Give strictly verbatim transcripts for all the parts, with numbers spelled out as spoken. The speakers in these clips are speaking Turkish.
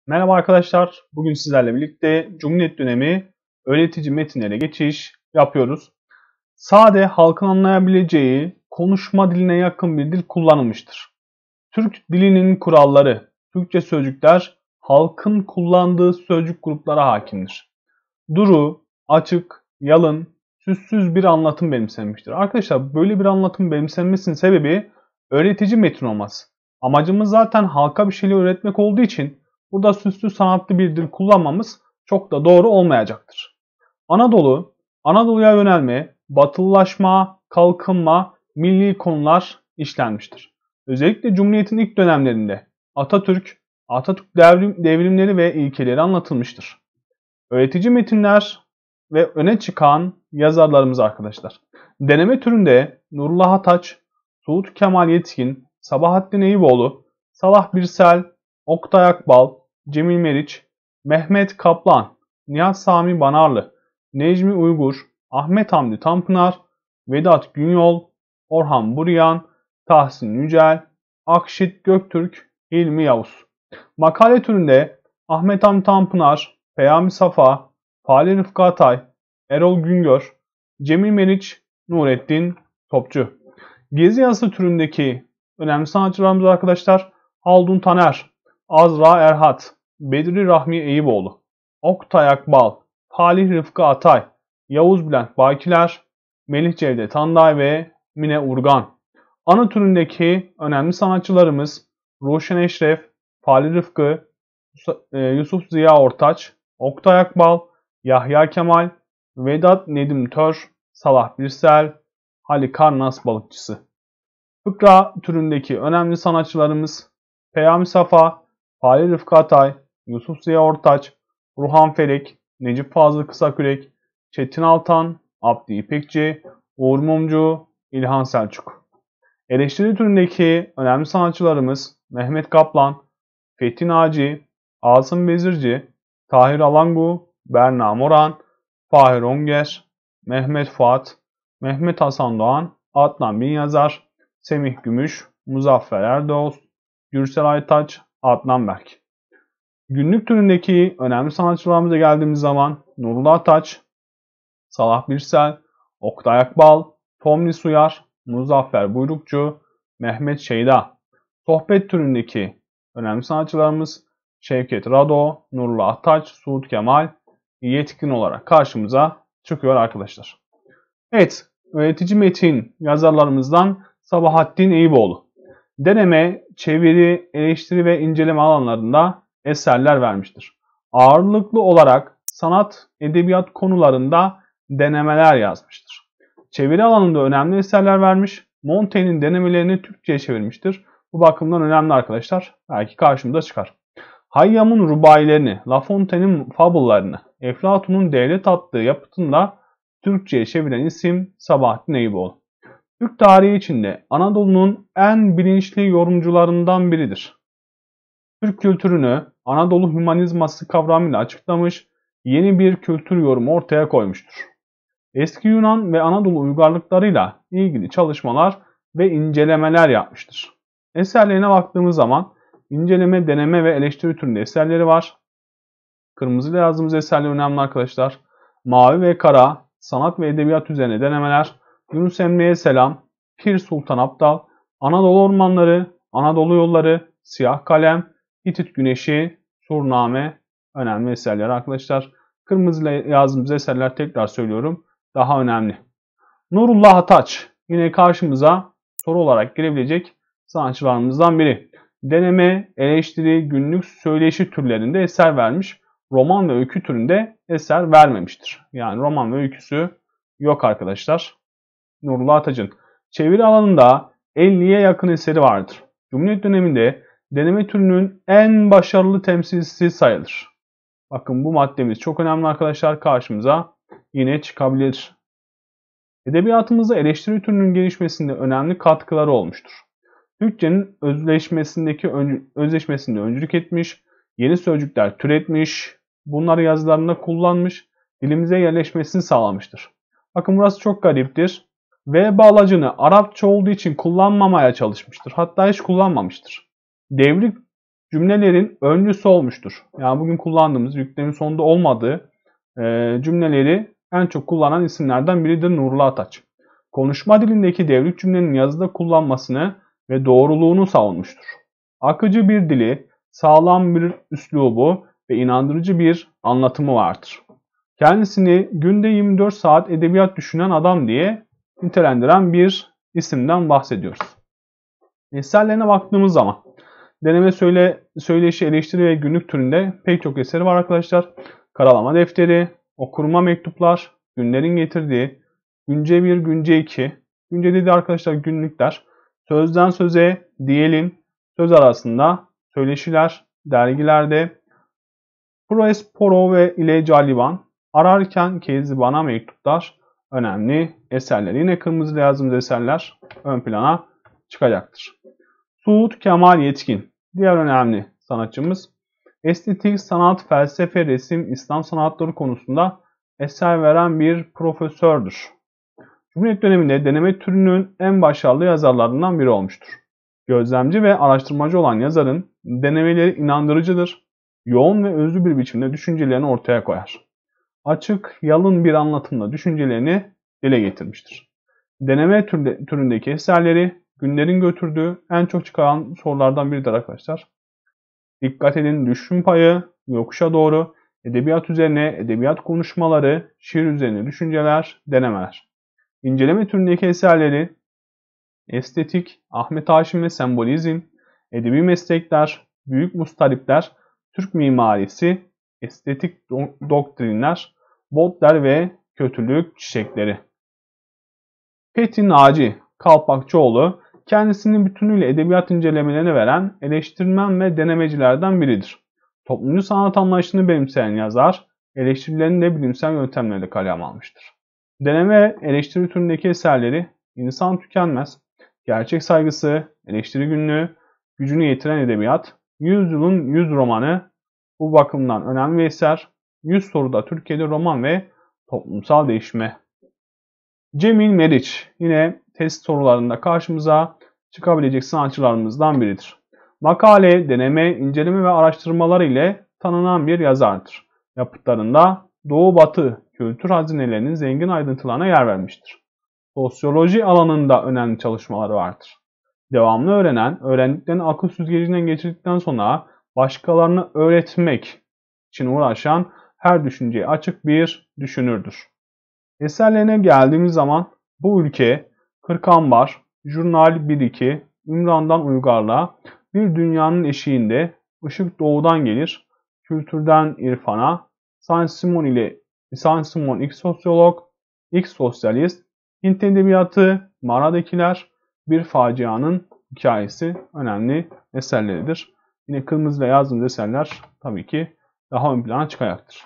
Merhaba arkadaşlar. Bugün sizlerle birlikte Cumhuriyet dönemi öğretici metinlere geçiş yapıyoruz. Sade, halkın anlayabileceği, konuşma diline yakın bir dil kullanılmıştır. Türk dilinin kuralları, Türkçe sözcükler, halkın kullandığı sözcük gruplara hakimdir. Duru, açık, yalın, süssüz bir anlatım benimsenmiştir. Arkadaşlar böyle bir anlatım benimsenmesinin sebebi öğretici metin olması. Amacımız zaten halka bir şeyler öğretmek olduğu için burada süslü sanatlı bir dil kullanmamız çok da doğru olmayacaktır. Anadolu, Anadolu'ya yönelme, batılılaşma, kalkınma, milli konular işlenmiştir. Özellikle Cumhuriyet'in ilk dönemlerinde Atatürk, Atatürk devrim, devrimleri ve ilkeleri anlatılmıştır. Öğretici metinler ve öne çıkan yazarlarımız arkadaşlar. Deneme türünde Nurullah Ataç, Suud Kemal Yetkin, Sabahattin Eyüboğlu, Salah Birsel, Oktay Akbal, Cemil Meriç, Mehmet Kaplan, Nihat Sami Banarlı, Necmi Uygur, Ahmet Hamdi Tanpınar, Vedat Günyol, Orhan Buryan, Tahsin Yücel, Akşit Göktürk, Hilmi Yavuz. Makale türünde Ahmet Hamdi Tanpınar, Peyami Safa, Fahri Rıfkı Atay, Erol Güngör, Cemil Meriç, Nurettin Topçu. Gezi yazısı türündeki önemli sanatçılarımız arkadaşlar Haldun Taner, Azra Erhat, Bedri Rahmi Eyüboğlu, Oktay Akbal, Falih Rıfkı Atay, Yavuz Bülent Bakiler, Melih Cevdet Anday ve Mine Urgan. Anı türündeki önemli sanatçılarımız Ruşen Eşref, Falih Rıfkı, Yusuf Ziya Ortaç, Oktay Akbal, Yahya Kemal, Vedat Nedim Tör, Salah Birsel, Halikarnas balıkçısı. Fıkra türündeki önemli sanatçılarımız Peyami Safa, Falih Rıfkı Atay, Yusuf Ziya Ortaç, Ruhan Felek, Necip Fazıl Kısakürek, Çetin Altan, Abdi İpekçi, Uğur Mumcu, İlhan Selçuk. Eleştiri türündeki önemli sanatçılarımız Mehmet Kaplan, Fethi Naci, Asım Bezirci, Tahir Alangu, Berna Moran, Fahir Onger, Mehmet Fuat, Mehmet Hasan Doğan, Adnan Binyazar, Semih Gümüş, Muzaffer Erdoğuz, Gürsel Aytaç, Adnan Berk. Günlük türündeki önemli sanatçılarımıza geldiğimiz zaman Nurullah Ataç, Salah Birsel, Oktay Akbal, Tomris Uyar, Muzaffer Buyrukçu, Mehmet Şeyda. Sohbet türündeki önemli sanatçılarımız Şevket Rado, Nurullah Ataç, Suud Kemal, Yetkin olarak karşımıza çıkıyor arkadaşlar. Evet, öğretici metin yazarlarımızdan Sabahattin Eyüboğlu. Deneme, çeviri, eleştiri ve inceleme alanlarında eserler vermiştir. Ağırlıklı olarak sanat, edebiyat konularında denemeler yazmıştır. Çeviri alanında önemli eserler vermiş, Montaigne'in denemelerini Türkçe'ye çevirmiştir. Bu bakımdan önemli arkadaşlar. Belki karşımıza çıkar. Hayyam'ın rubailerini, La Fontaine'in fabullarını, Eflatun'un devlet attığı yapıtında Türkçe'ye çeviren isim Sabahattin Eyüboğlu. Türk tarihi içinde Anadolu'nun en bilinçli yorumcularından biridir. Türk kültürünü Anadolu hümanizması kavramıyla açıklamış, yeni bir kültür yorumu ortaya koymuştur. Eski Yunan ve Anadolu uygarlıklarıyla ilgili çalışmalar ve incelemeler yapmıştır. Eserlerine baktığımız zaman inceleme, deneme ve eleştiri türünde eserleri var. Kırmızıyla yazdığımız eserler önemli arkadaşlar. Mavi ve Kara, sanat ve edebiyat üzerine denemeler, Yunus Emre'ye selam, Pir Sultan Abdal, Anadolu ormanları, Anadolu yolları, Siyah kalem, Hitit güneşi, Surname önemli eserler arkadaşlar. Kırmızıyla yazdığımız eserler tekrar söylüyorum daha önemli. Nurullah Ataç yine karşımıza soru olarak gelebilecek sanatçılarımızdan biri. Deneme, eleştiri, günlük söyleşi türlerinde eser vermiş. Roman ve öykü türünde eser vermemiştir. Yani roman ve öyküsü yok arkadaşlar. Nurullah Ataç'ın çeviri alanında elliye yakın eseri vardır. Cumhuriyet döneminde deneme türünün en başarılı temsilcisi sayılır. Bakın bu maddemiz çok önemli arkadaşlar. Karşımıza yine çıkabilir. Edebiyatımızda eleştiri türünün gelişmesinde önemli katkıları olmuştur. Türkçenin özleşmesindeki özleşmesinde öncülük etmiş, yeni sözcükler türetmiş, bunları yazılarında kullanmış, dilimize yerleşmesini sağlamıştır. Bakın burası çok gariptir. V bağlacını Arapça olduğu için kullanmamaya çalışmıştır. Hatta hiç kullanmamıştır. Devrik cümlelerin öncüsü olmuştur. Yani bugün kullandığımız yüklemin sonunda olmadığı e, cümleleri en çok kullanan isimlerden biridir Nurullah Ataç. Konuşma dilindeki devrik cümlenin yazıda kullanmasını ve doğruluğunu savunmuştur. Akıcı bir dili, sağlam bir üslubu ve inandırıcı bir anlatımı vardır. Kendisini günde yirmi dört saat edebiyat düşünen adam diye nitelendiren bir isimden bahsediyoruz. Eserlerine baktığımız zaman deneme söyle, söyleşi, eleştiri ve günlük türünde pek çok eseri var arkadaşlar. Karalama defteri, okurma mektuplar, günlerin getirdiği, günce bir, günce iki, günce dedi arkadaşlar günlükler, sözden söze, diyelim, söz arasında, söyleşiler, dergilerde, Proespero ve ile Caliban, ararken Kezban'a mektuplar, önemli eserler. Yine kırmızı yazdığımız eserler ön plana çıkacaktır. Suud Kemal Yetkin, diğer önemli sanatçımız. Estetik, sanat, felsefe, resim, İslam sanatları konusunda eser veren bir profesördür. Cumhuriyet döneminde deneme türünün en başarılı yazarlarından biri olmuştur. Gözlemci ve araştırmacı olan yazarın denemeleri inandırıcıdır. Yoğun ve özlü bir biçimde düşüncelerini ortaya koyar. Açık, yalın bir anlatımla düşüncelerini dile getirmiştir. Deneme türündeki eserleri günlerin götürdüğü en çok çıkan sorulardan biridir arkadaşlar. Dikkat edin, düşün payı, yokuşa doğru, edebiyat üzerine, edebiyat konuşmaları, şiir üzerine düşünceler, denemeler. İnceleme türündeki eserleri estetik, Ahmet Haşim ve sembolizm, edebi meslekler, büyük mustaripler, Türk mimarisi, estetik doktrinler, Baudelaire ve kötülük çiçekleri. Fethi Naci Kalpakçıoğlu kendisini bütünüyle edebiyat incelemelerine veren eleştirmen ve denemecilerden biridir. Toplumcu sanat anlayışını benimseyen yazar, eleştirilerini de bilimsel yöntemlerle kaleme almıştır. Deneme eleştiri türündeki eserleri İnsan Tükenmez, Gerçek Saygısı, Eleştiri Günlüğü, Gücünü Yitiren Edebiyat, Yüzyılın Yüz romanı bu bakımdan önemli bir eser. Yüz soruda Türkiye'de roman ve toplumsal değişme. Cemil Meriç yine test sorularında karşımıza çıkabilecek sanatçılarımızdan biridir. Makale, deneme, inceleme ve araştırmalar ile tanınan bir yazardır. Yapıtlarında Doğu-Batı kültür hazinelerinin zengin ayrıntılarına yer vermiştir. Sosyoloji alanında önemli çalışmaları vardır. Devamlı öğrenen, öğrendiklerini akıl süzgecinden geçirdikten sonra başkalarına öğretmek için uğraşan, her düşünceye açık bir düşünürdür. Eserlerine geldiğimiz zaman bu ülke, Kırkambar, Jurnal bir iki, Ümran'dan Uygarlığa, Bir Dünyanın Eşiğinde, Işık Doğudan Gelir, Kültürden İrfana, Saint-Simon ile Saint-Simon ilk sosyolog, ilk sosyalist, Hint Edebiyatı, Mağaradakiler, Bir Facianın Hikayesi önemli eserleridir. Yine kırmızı ve yazdığımız eserler tabii ki daha ön plana çıkacaktır.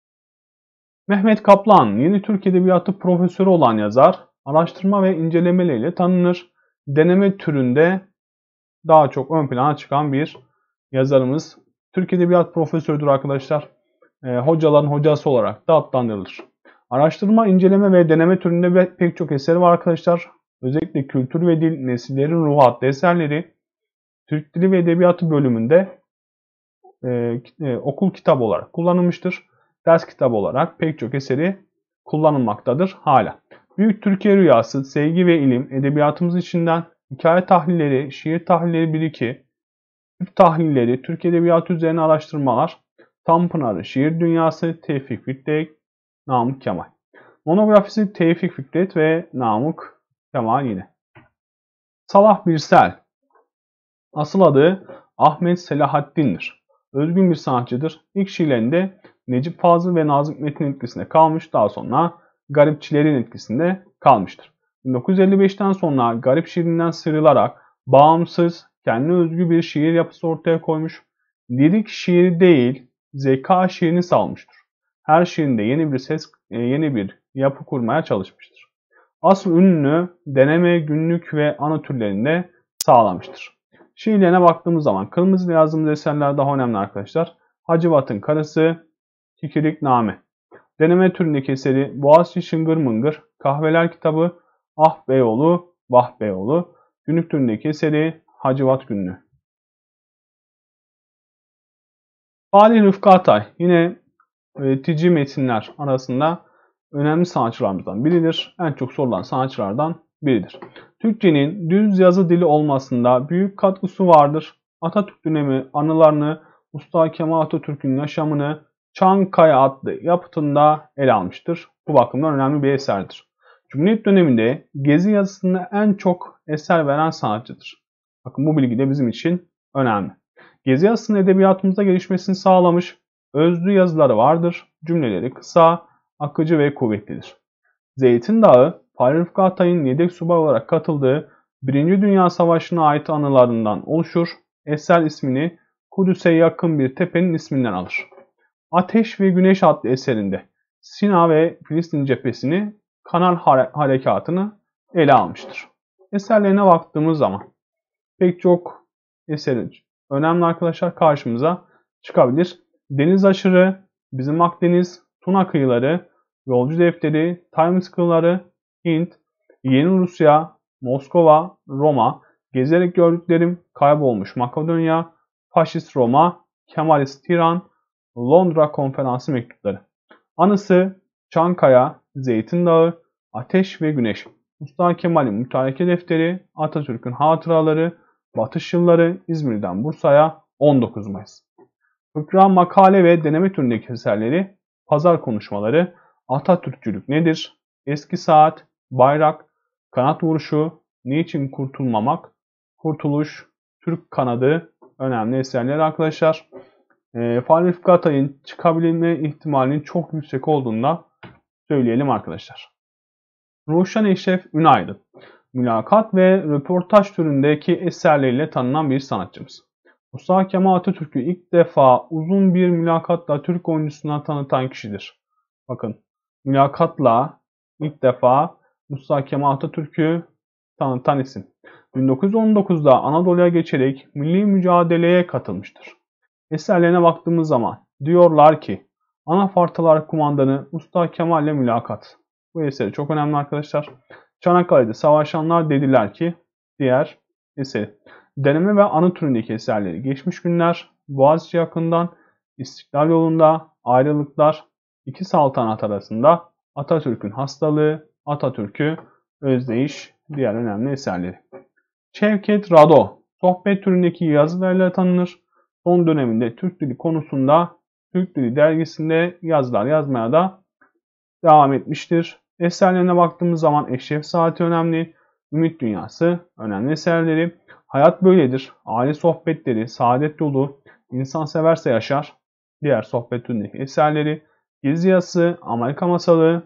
Mehmet Kaplan, Yeni Türk Edebiyatı profesörü olan yazar, araştırma ve incelemeleriyle tanınır. Deneme türünde daha çok ön plana çıkan bir yazarımız. Türk Edebiyat profesörüdür arkadaşlar. E, hocaların hocası olarak da adlandırılır. Araştırma, inceleme ve deneme türünde pek çok eseri var arkadaşlar. Özellikle Kültür ve Dil, Nesillerin Ruhu adlı eserleri Türk Dili ve Edebiyatı bölümünde e, e, okul kitabı olarak kullanılmıştır. Ders kitabı olarak pek çok eseri kullanılmaktadır hala. Büyük Türkiye Rüyası, Sevgi ve İlim, edebiyatımız içinden hikaye tahlilleri, şiir tahlilleri bir iki, Türk tahlilleri, Türk Edebiyatı üzerine araştırmalar, Tanpınar'ı, Şiir Dünyası, Tevfik Fikret, Namık Kemal. Monografisi Tevfik Fikret ve Namık Kemal yine. Salah Birsel, asıl adı Ahmet Selahaddin'dir. Özgün bir sanatçıdır. İlk şiirlerinde Necip Fazıl ve Nazım Hikmet'in etkisinde kalmış, daha sonra garipçilerin etkisinde kalmıştır. bin dokuz yüz elli beşten sonra garip şiirinden sıyrılarak bağımsız, kendine özgü bir şiir yapısı ortaya koymuş. Lirik şiir değil, zeka şiirini salmıştır. Her şiirinde yeni bir ses, yeni bir yapı kurmaya çalışmıştır. Asıl ünlü deneme, günlük ve anı türlerinde sağlamıştır. Şiirlerine baktığımız zaman kırmızı yazdığımız eserler daha önemli arkadaşlar. Hacivat'ın Karısı, Kikirikname. Deneme türündeki eseri Boğaziçi Şıngır Mıngır, Kahveler Kitabı, Ah Beyoğlu, Vah Beyoğlu. Günlük türündeki eseri Hacivat Günlüğü. Fatih Rıfkı Atay yine öğretici metinler arasında önemli sanatçılarımızdan biridir. En çok sorulan sanatçılardan biridir. Türkçenin düz yazı dili olmasında büyük katkısı vardır. Atatürk dönemi anılarını, Mustafa Kemal Atatürk'ün yaşamını Çankaya adlı yapıtında ele almıştır. Bu bakımdan önemli bir eserdir. Cumhuriyet döneminde Gezi yazısında en çok eser veren sanatçıdır. Bakın bu bilgi de bizim için önemli. Gezi yazısının edebiyatımızda gelişmesini sağlamış özlü yazıları vardır. Cümleleri kısa, akıcı ve kuvvetlidir. Zeytin Dağı, Fatih Rıfkı Atay'ın yedek subay olarak katıldığı Birinci Dünya Savaşı'na ait anılarından oluşur. Eser ismini Kudüs'e yakın bir tepenin isminden alır. Ateş ve Güneş adlı eserinde Sina ve Filistin cephesini, Kanal Harekatı'nı ele almıştır. Eserlerine baktığımız zaman pek çok eseri önemli arkadaşlar karşımıza çıkabilir. Deniz Aşırı, Bizim Akdeniz, Tuna Kıyıları, Yolcu Defteri, Times Kıyıları, Hint, Yeni Rusya, Moskova, Roma, Gezerek Gördüklerim, Kaybolmuş Makedonya, Faşist Roma, Kemalist Tiran, Londra Konferansı mektupları. Anısı Çankaya, Zeytin Dağı, Ateş ve Güneş, Mustafa Kemal'in Mütareke Defteri, Atatürk'ün Hatıraları, Batış Yılları, İzmir'den Bursa'ya on dokuz Mayıs. Fıkra, makale ve deneme türündeki eserleri, Pazar Konuşmaları, Atatürkçülük nedir, Eski Saat, Bayrak, Kanat Vuruşu, Niçin Kurtulmamak, Kurtuluş, Türk Kanadı önemli eserler arkadaşlar. E, Fatih Rıfkı Atay'ın çıkabilme ihtimalinin çok yüksek olduğunu da söyleyelim arkadaşlar. Ruşen Eşref Ünaydın, mülakat ve röportaj türündeki eserleriyle tanınan bir sanatçımız. Mustafa Kemal Atatürk'ü ilk defa uzun bir mülakatla Türk oyuncusuna tanıtan kişidir. Bakın, mülakatla ilk defa Mustafa Kemal Atatürk'ü tanıtan isim. bin dokuz yüz on dokuzda Anadolu'ya geçerek milli mücadeleye katılmıştır. Eserlerine baktığımız zaman diyorlar ki Anafartalar Kumandanı Mustafa Kemal ile mülakat. Bu eseri çok önemli arkadaşlar. Çanakkale'de savaşanlar dediler ki diğer eseri. Deneme ve anı türündeki eserleri Geçmiş Günler, Boğaziçi yakından, İstiklal Yolunda, Ayrılıklar, İki Saltanat arasında, Atatürk'ün Hastalığı, Atatürk'ü Özdeyiş diğer önemli eserleri. Şevket Rado, sohbet türündeki yazılarıyla tanınır. Son döneminde Türk Dili konusunda Türk Dili dergisinde yazılar yazmaya da devam etmiştir. Eserlerine baktığımız zaman Eşref Saati önemli, Ümit Dünyası önemli eserleri, Hayat Böyledir, Aile Sohbetleri, Saadet Yolu, İnsan Severse Yaşar, diğer sohbet türündeki eserleri, Gezi Yazısı, Amerika Masalı,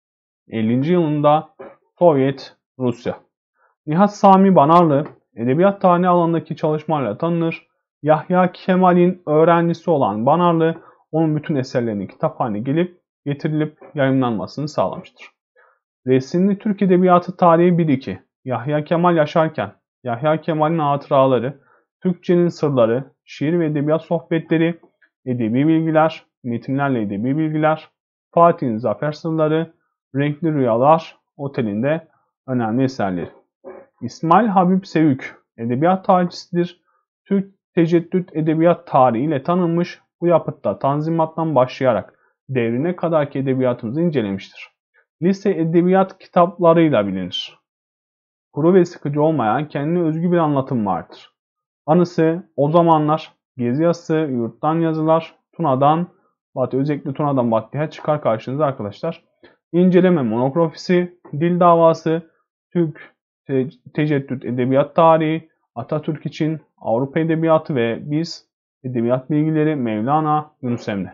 ellinci yılında Sovyet Rusya. Nihat Sami Banarlı, edebiyat tarihi alanındaki çalışmalarla tanınır. Yahya Kemal'in öğrencisi olan Banarlı, onun bütün eserlerinin kitap haline gelip getirilip yayınlanmasını sağlamıştır. Resimli Türk Edebiyatı Tarihi bir iki. Yahya Kemal yaşarken, Yahya Kemal'in hatıraları, Türkçenin sırları, şiir ve edebiyat sohbetleri, edebi bilgiler, metinlerle edebi bilgiler, Fatih'in zafer sırları, Renkli Rüyalar Oteli'nde önemli eserleri. İsmail Habib Sevük, edebiyat tarihçisidir. Türk teceddüt edebiyat tarihi ile tanınmış, bu yapıtta Tanzimat'tan başlayarak devrine kadarki edebiyatımızı incelemiştir. Lise edebiyat kitaplarıyla bilinir. Kuru ve sıkıcı olmayan kendine özgü bir anlatım vardır. Anısı, O Zamanlar, Gezi Yazısı, Yurttan Yazılar, Tuna'dan, Batı, özellikle Tuna'dan Batı'ya çıkar karşınıza arkadaşlar. İnceleme monografisi, Dil Davası, Türk te Teceddüt Edebiyat Tarihi, Atatürk için Avrupa Edebiyatı ve Biz Edebiyat Bilgileri, Mevlana, Yunus Emre.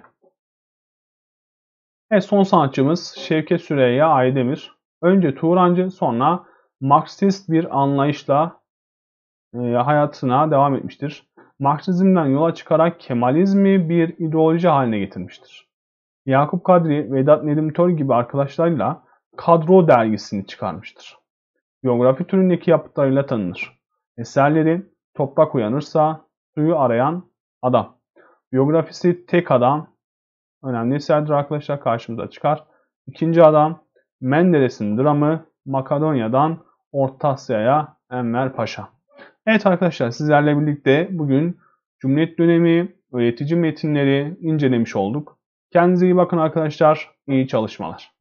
Evet, son sanatçımız Şevket Süreyya Aydemir. Önce Turancı, sonra Marksist bir anlayışla e, hayatına devam etmiştir. Marksizmden yola çıkarak Kemalizmi bir ideoloji haline getirmiştir. Yakup Kadri, Vedat Nedim Tör gibi arkadaşlarıyla Kadro dergisini çıkarmıştır. Biyografi türündeki yapıtlarıyla tanınır. Eserleri Toprak Uyanırsa, Suyu Arayan Adam. Biyografisi Tek Adam önemli eserdir arkadaşlar, karşımıza çıkar. İkinci Adam, Menderes'in dramı, Makedonya'dan Orta Asya'ya Enver Paşa. Evet arkadaşlar, sizlerle birlikte bugün Cumhuriyet dönemi öğretici metinleri incelemiş olduk. Kendinize iyi bakın arkadaşlar. İyi çalışmalar.